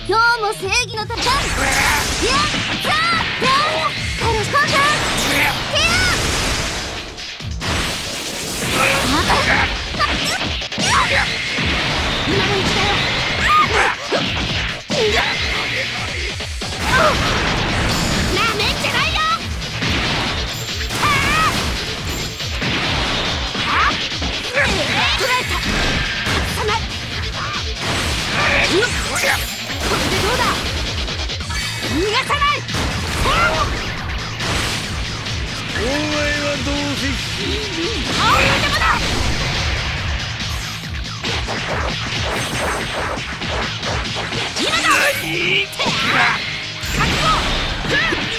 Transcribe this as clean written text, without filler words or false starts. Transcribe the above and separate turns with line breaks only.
今日も正義の戦い。やっさあカルスコンタ今のうちだよ。なめんじゃないよ。捕らえた。外さない。これでどうだ。逃がさない。
お前はどうせ
青い頭だ。今だ。覚悟。